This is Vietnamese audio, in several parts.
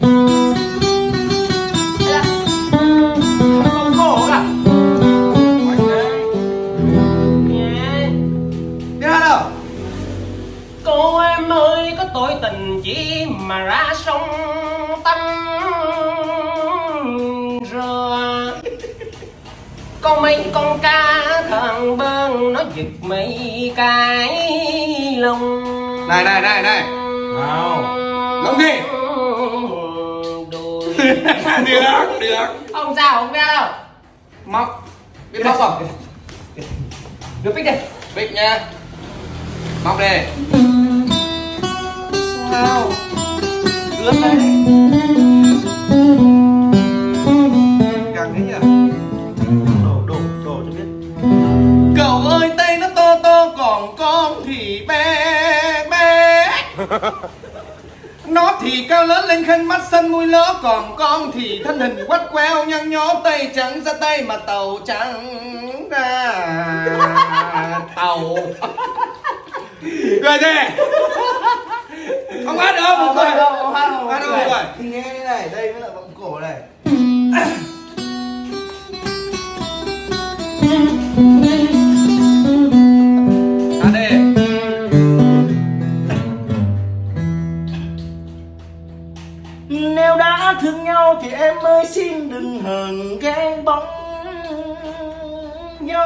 Con cổ à? Đi ra đâu? Cô em ơi có tội tình chỉ mà ra sông tâm rửa. Có mấy con cá thằng bơn nó giật mấy cái lông. Này Nào. Lông gì? Đùi. Được. Ông sao không biết đâu. Móc. Biết móc không? Được biết đi. Biết nha. Móc đi. Sao? Ướt đấy. Càng đấy nhỉ? Đổ cho biết. Cậu ơi tay nó to to còn con thì bé bé. Nó thì cao lớn lên khăn mắt xanh môi lớ, còn con thì thân hình quắt queo nhăn nhó, tay trắng ra tay mà tàu trắng ra tàu. Cười gì? Không hát được không? Không hát đâu. Hát được rồi. Thì nghe thế này, đây mới là vọng cổ này. Hát đi. Nếu đã thương nhau thì em ơi xin đừng hờn ghen bóng gió.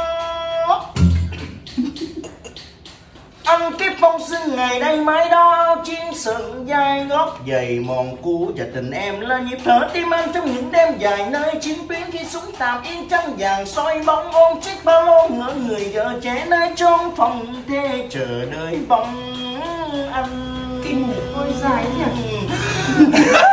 Anh kiếp phong sinh ngày đây mãi đó, áo chiến sừng dài gót giày mòn cũ, và tình em là nhịp thở tim anh trong những đêm dài nơi chiến tuyến, khi súng tạm yên trăng vàng soi bóng ôm chiếc ba lô ngỡ người vợ trẻ nơi trong phòng thê chờ đợi bóng anh. Kim một đôi dài nhỉ.